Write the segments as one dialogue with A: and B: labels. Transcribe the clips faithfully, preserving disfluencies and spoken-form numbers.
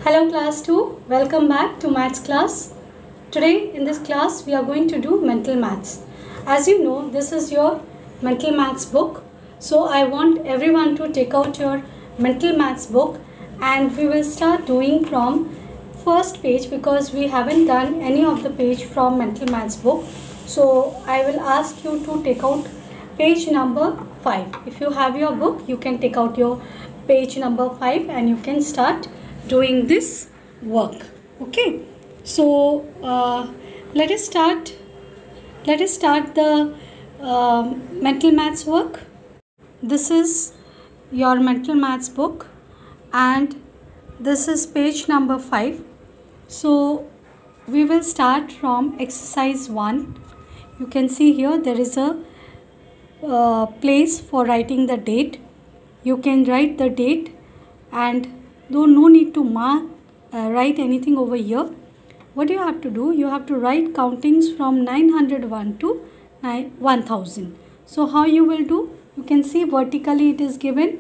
A: Hello class two, welcome back to maths class. Today in this class we are going to do mental maths. As you know, this is your mental maths book. So I want everyone to take out your mental maths book and we will start doing from first page because we haven't done any of the page from mental maths book. So I will ask you to take out page number five. If you have your book, you can take out your page number five and you can start doing this work. Okay, so uh, let us start let us start the uh, mental maths work. This is your mental maths book and this is page number five. So we will start from exercise one. You can see here there is a uh, place for writing the date. You can write the date and though no need to mark uh, write anything over here. What you have to do, you have to write countings from nine hundred one to one thousand. So how you will do, you can see vertically it is given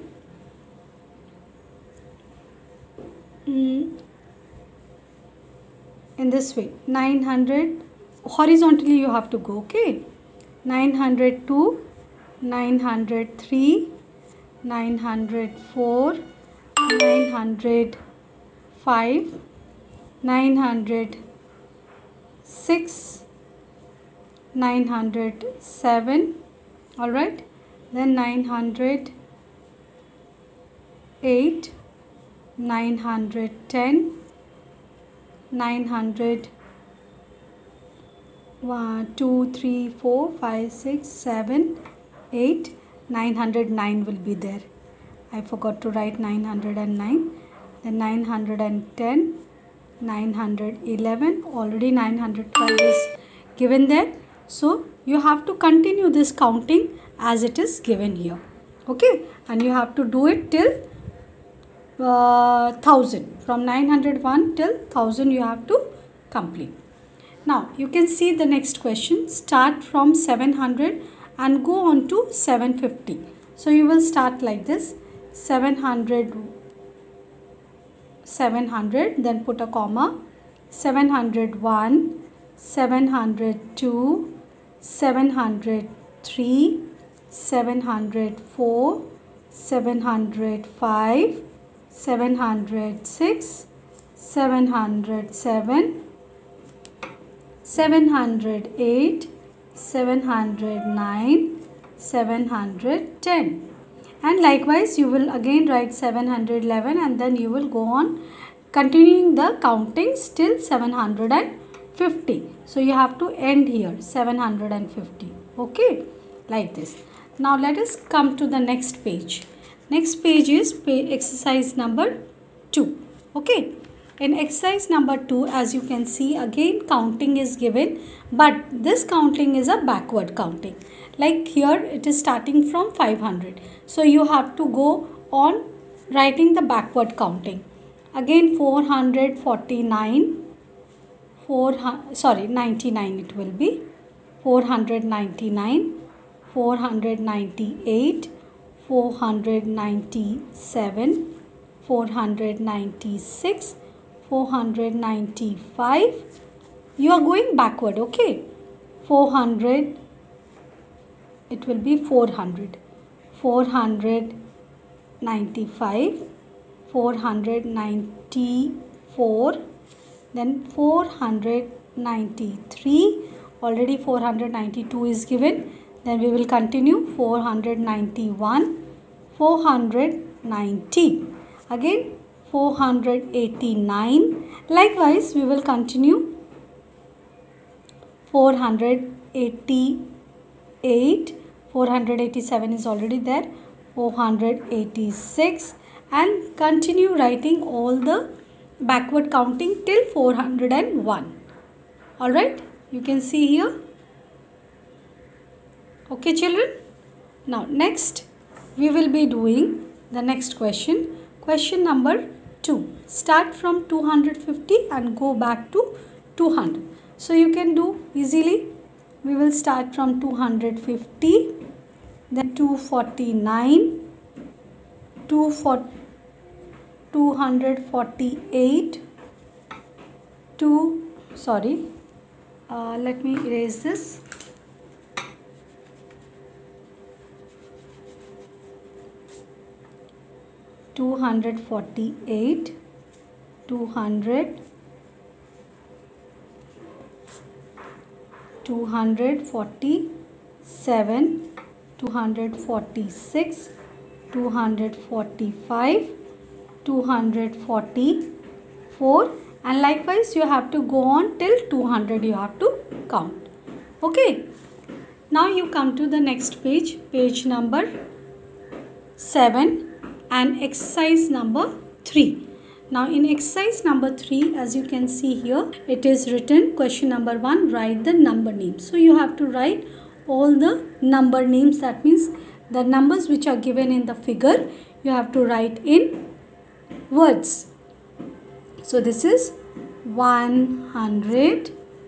A: mm, in this way, nine hundred. Horizontally you have to go, okay, nine hundred two, nine hundred three, nine hundred four, nine hundred five, nine hundred six, nine hundred seven, all right, then nine hundred eight, nine hundred ten, nine hundred one, two, three, four, five, six, seven, eight, nine hundred nine will be there. I forgot to write nine hundred nine, then nine hundred ten, nine hundred eleven, already nine hundred twelve is given there. So you have to continue this counting as it is given here, okay, and you have to do it till uh, one thousand. From nine hundred one till one thousand you have to complete. Now you can see the next question. Start from seven hundred and go on to seven fifty. So you will start like this, seven hundred, seven hundred, then put a comma, seven hundred one, seven hundred two, seven hundred three, seven hundred four, seven hundred five, seven hundred six, seven hundred seven, seven hundred eight, seven hundred nine, seven hundred ten. And likewise you will again write seven hundred eleven and then you will go on continuing the countings till seven hundred fifty. So you have to end here seven hundred fifty, okay, like this. Now let us come to the next page. Next page is exercise number two, okay. In exercise number two, as you can see, again counting is given, but this counting is a backward counting. Like here it is starting from five hundred. So you have to go on writing the backward counting. Again four hundred forty-nine, four, sorry ninety-nine it will be, four hundred ninety-nine, four hundred ninety-eight, four hundred ninety-seven, four hundred ninety-six, four hundred ninety-five. You are going backward, okay. four hundred, it will be four hundred, four hundred ninety-five, four hundred ninety-four, then four hundred ninety-three, already four hundred ninety-two is given, then we will continue four hundred ninety-one, four hundred ninety, again four hundred eighty-nine, likewise we will continue four hundred eighty-eight, four hundred eighty-seven is already there, four hundred eighty-six, and continue writing all the backward counting till four hundred one. Alright, you can see here. Okay children. Now next we will be doing the next question. Question number two. Start from two hundred fifty and go back to two hundred. So you can do easily. We will start from two hundred fifty, then two forty-nine, two forty, two hundred forty-eight, two, sorry, uh, let me erase this. two hundred forty-eight, two hundred, two hundred forty-seven, two hundred forty-six, two hundred forty-five, two hundred forty-four, and likewise you have to go on till two hundred, you have to count. Okay, now you come to the next page, page number seven and exercise number three. Now in exercise number three, as you can see here, it is written question number one, write the number names. So you have to write all the number names, that means the numbers which are given in the figure, you have to write in words. So this is one hundred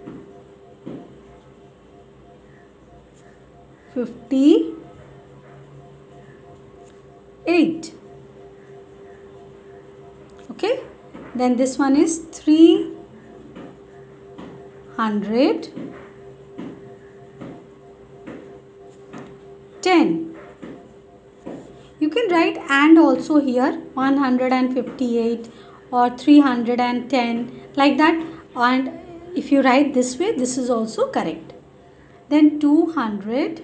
A: fifty-eight. Okay, then this one is three hundred ten. You can write and also here, one hundred fifty-eight or three hundred ten, like that, and if you write this way, this is also correct. Then two hundred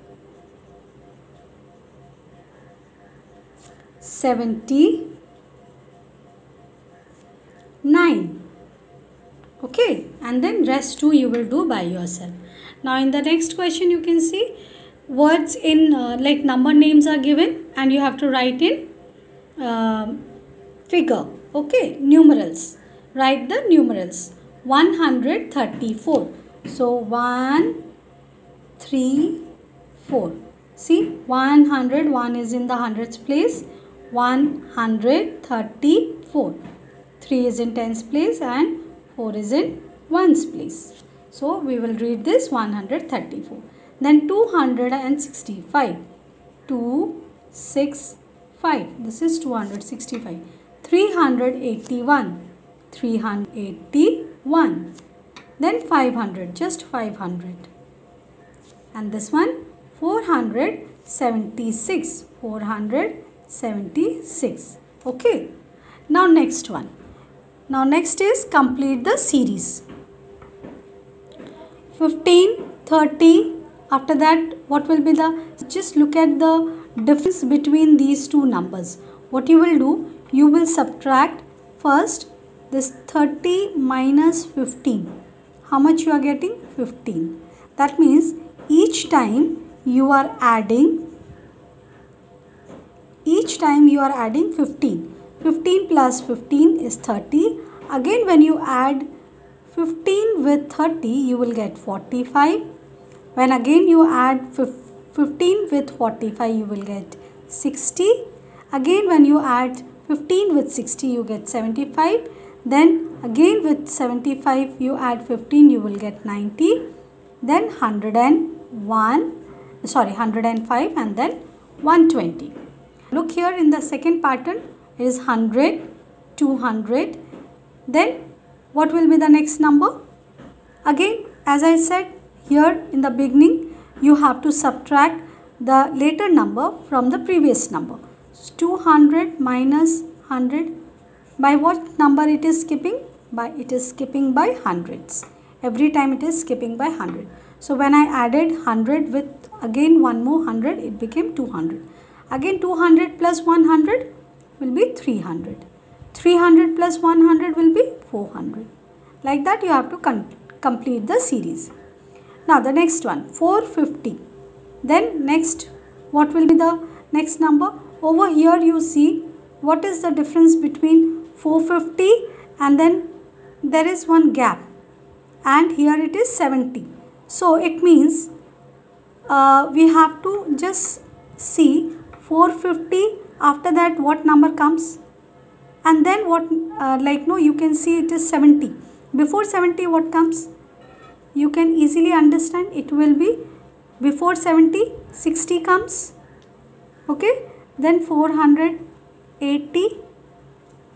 A: seventy-nine. Okay, and then rest two you will do by yourself. Now in the next question you can see words in uh, like number names are given and you have to write in uh, figure. Okay, numerals. Write the numerals. one hundred thirty-four. So one, three, four. See, one hundred, one is in the hundreds place. one hundred thirty-four. three is in tens place and four is in ones place. So we will read this one hundred thirty-four. Then two hundred sixty-five. two, six, five. This is two hundred sixty-five. three hundred eighty-one. three hundred eighty-one. Then five hundred. Just five hundred. And this one four hundred seventy-six. four hundred seventy-six. Okay. Now next one. Now next is complete the series. fifteen, thirty. After that, what will be the, just look at the difference between these two numbers. What you will do, you will subtract first this thirty minus fifteen. How much you are getting? fifteen. That means each time you are adding, each time you are adding fifteen. fifteen plus fifteen is thirty. Again when you add fifteen with thirty, you will get forty-five. When again you add fifteen with forty-five, you will get sixty. Again when you add fifteen with sixty, you get seventy-five. Then again with seventy-five, you add fifteen, you will get ninety. Then one hundred one, sorry, one hundred five, and then one hundred twenty. Look here in the second pattern is one hundred, two hundred. Then what will be the next number? Again, as I said, here in the beginning, you have to subtract the later number from the previous number. So two hundred minus one hundred. By what number it is skipping? By it is skipping by hundreds. Every time it is skipping by one hundred. So when I added one hundred with again one more one hundred, it became two hundred. Again two hundred plus one hundred will be three hundred. three hundred plus one hundred will be four hundred. Like that you have to complete the series. Now the next one, four hundred fifty. Then next, what will be the next number? Over here you see what is the difference between four hundred fifty and then there is one gap, and here it is seventy. So it means uh, we have to just see four hundred fifty, after that what number comes, and then what uh, like no you can see it is seventy. Before seventy what comes? You can easily understand, it will be before seventy, sixty comes. Okay, then four hundred eighty,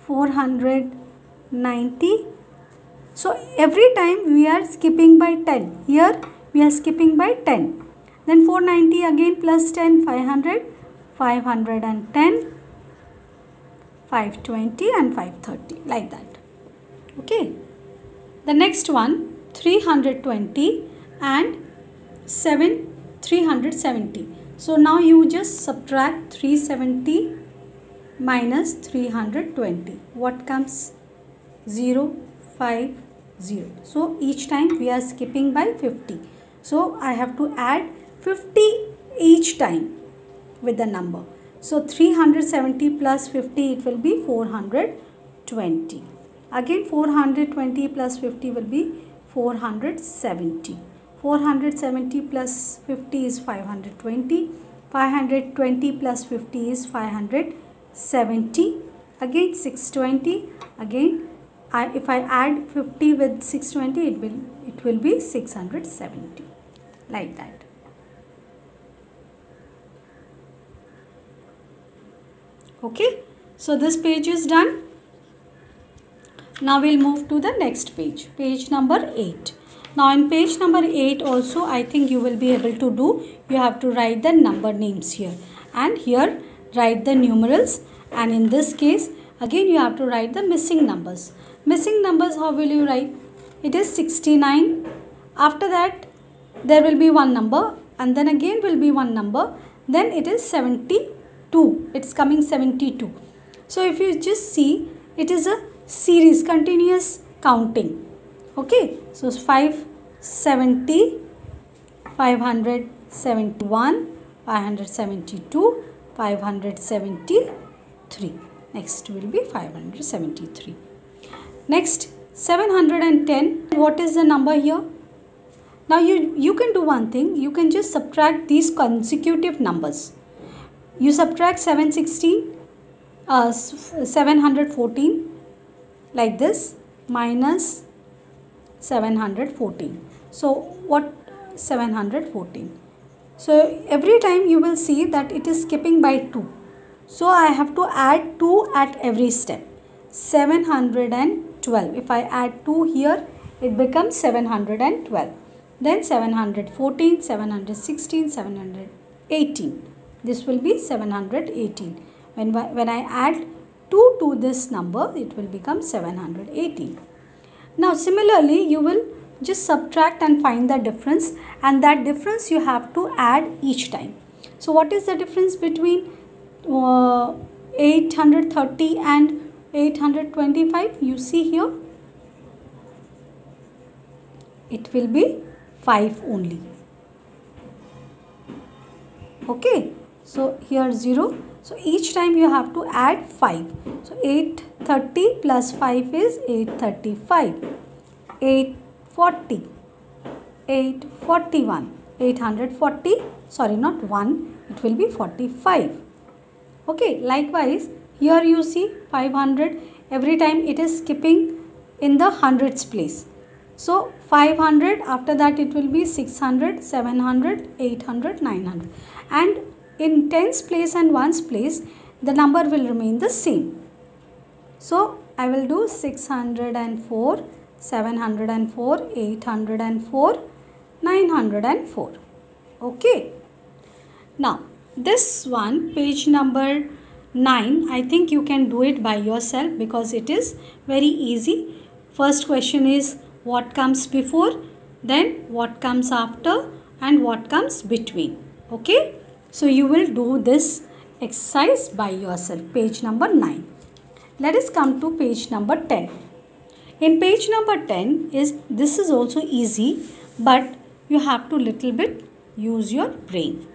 A: four hundred ninety. So every time we are skipping by ten. Here we are skipping by ten. Then four hundred ninety again plus ten, five hundred, five hundred ten, five hundred twenty and five hundred thirty, like that. Okay. The next one, three hundred twenty and seven, three hundred seventy. So now you just subtract three hundred seventy minus three hundred twenty. What comes? zero, five, zero. So each time we are skipping by fifty. So I have to add fifty each time with the number. So three hundred seventy plus fifty, it will be four hundred twenty. Again four hundred twenty plus fifty will be four hundred seventy. four hundred seventy plus fifty is five hundred twenty. five hundred twenty plus fifty is five hundred seventy. Again six hundred twenty. Again I, if I add fifty with six hundred twenty, it will it will be six hundred seventy, like that. Okay, so this page is done. Now we'll move to the next page, page number eight. Now in page number eight also, I think you will be able to do, you have to write the number names here, and here write the numerals, and in this case again you have to write the missing numbers. Missing numbers, how will you write? It is sixty-nine. After that there will be one number, and then again will be one number, then it is seventy-two. It's coming seventy-two. So if you just see, it is a series, continuous counting. Okay, so five hundred seventy, five hundred seventy-one, five hundred seventy-two, five hundred seventy-three. Next will be five hundred seventy-three. Next, seven hundred ten. What is the number here? Now you, you can do one thing. You can just subtract these consecutive numbers. You subtract seven hundred sixteen, uh, seven hundred fourteen, like this, minus seven hundred fourteen. So what? seven hundred fourteen. So every time you will see that it is skipping by two. So I have to add two at every step. seven hundred twelve. If I add two here, it becomes seven hundred twelve. Then seven hundred fourteen, seven hundred sixteen, seven hundred eighteen. This will be seven hundred eighteen. When, when I add two to this number, it will become seven hundred eighteen. Now similarly, you will just subtract and find the difference, and that difference you have to add each time. So what is the difference between uh, eight hundred thirty and eight hundred twenty-five? You see here, it will be five only. Okay, so here zero. So each time you have to add five. So eight hundred thirty plus five is eight hundred thirty-five. eight hundred forty, eight hundred forty-one, eight hundred forty, sorry, not one, it will be forty-five. Okay, likewise here you see five hundred, every time it is skipping in the hundreds place. So five hundred, after that it will be six hundred, seven hundred, eight hundred, nine hundred, and in tens place and ones place the number will remain the same. So I will do six hundred four, seven hundred four, eight hundred four, nine hundred four. Okay. Now this one, page number nine, I think you can do it by yourself because it is very easy. First question is what comes before, then what comes after, and what comes between. Okay. So you will do this exercise by yourself, page number nine. Let us come to page number ten. In page number ten, is this is also easy, but you have to little bit use your brain.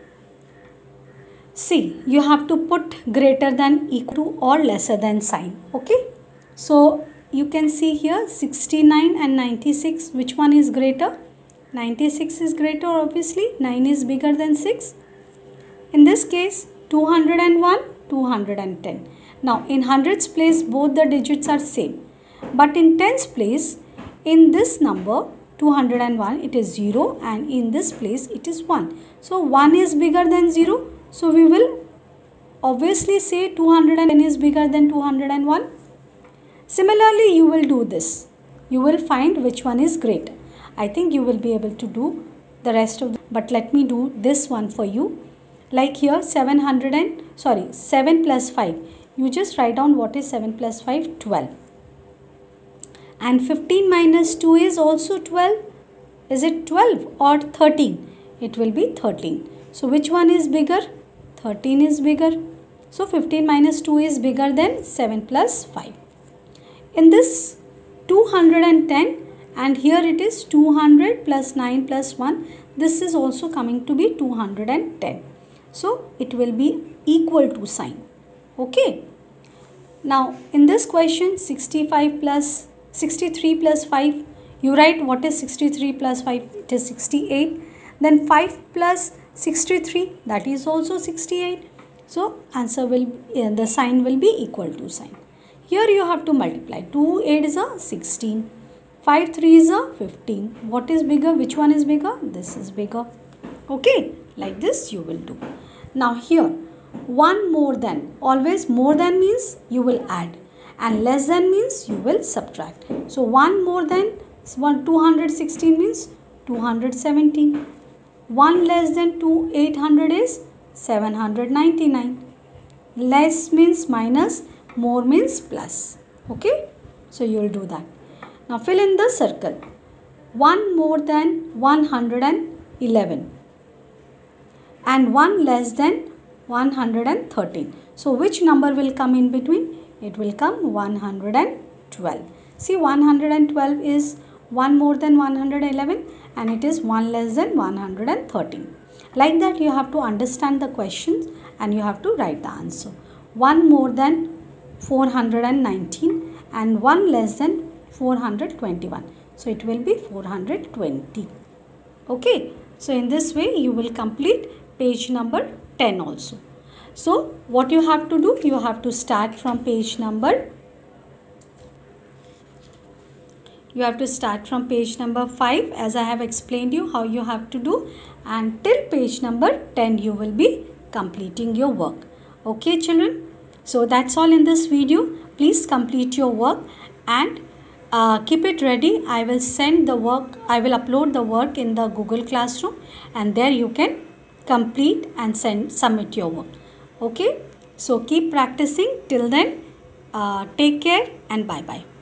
A: See, you have to put greater than, equal to, or lesser than sign. Okay. So you can see here sixty-nine and ninety-six. Which one is greater? ninety-six is greater, obviously. nine is bigger than six. In this case, two hundred one, two hundred ten. Now in hundreds place both the digits are same. But in tens place, in this number two hundred one, it is zero, and in this place it is one. So one is bigger than zero. So we will obviously say two hundred ten is bigger than two hundred one. Similarly, you will do this. You will find which one is greater. I think you will be able to do the rest of the, but let me do this one for you. Like here seven hundred and sorry seven plus five. You just write down what is seven plus five, twelve. And fifteen minus two is also twelve. Is it twelve or thirteen? It will be thirteen. So which one is bigger? thirteen is bigger. So fifteen minus two is bigger than seven plus five. In this two hundred ten, and here it is two hundred plus nine plus one. This is also coming to be two hundred ten. So it will be equal to sign. Okay. Now in this question, sixty-five plus sixty-three plus five, you write what is sixty-three plus five, it is sixty-eight. Then five plus sixty-three, that is also sixty-eight. So answer will, uh, the sign will be equal to sign. Here you have to multiply. two eight is a sixteen. five three is a fifteen. What is bigger? Which one is bigger? This is bigger. Okay. Like this you will do. Now here, one more than. Always more than means you will add. And less than means you will subtract. So one more than two hundred sixteen means two hundred seventeen. one less than two, eight hundred is seven hundred ninety-nine. Less means minus, more means plus. Okay. So you will do that. Now fill in the circle. one more than one hundred eleven. And one less than one hundred thirteen. So which number will come in between? It will come one hundred twelve. See, one hundred twelve is one more than one hundred eleven and it is one less than one hundred thirteen. Like that you have to understand the questions and you have to write the answer. one more than four hundred nineteen and one less than four hundred twenty-one. So it will be four hundred twenty. Okay. So in this way you will complete page number ten also. So what you have to do, you have to start from page number you have to start from page number five, as I have explained you how you have to do, and till page number ten you will be completing your work. Okay children, so that's all in this video. Please complete your work and uh, keep it ready. I will send the work, I will upload the work in the Google Classroom and there you can complete and send submit your work. Okay, so keep practicing. Till then, uh, take care and bye bye.